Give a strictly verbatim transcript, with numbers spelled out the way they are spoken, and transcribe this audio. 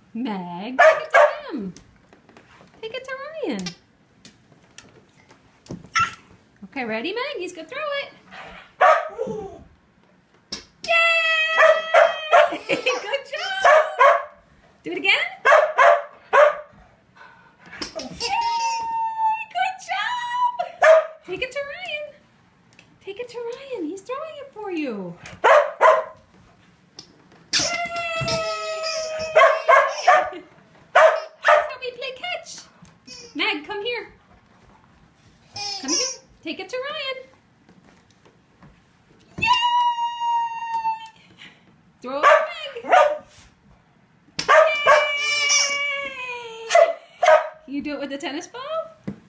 Meg, take it to him. Take it to Ryan. Okay, ready, Meg? He's gonna throw it. Yay! Good job! Do it again. Yay! Good job! Take it to Ryan. Take it to Ryan. He's throwing it for you. Meg, come here. Come here. Take it to Ryan. Yay! Throw it to Meg. Yay! You do it with the tennis ball?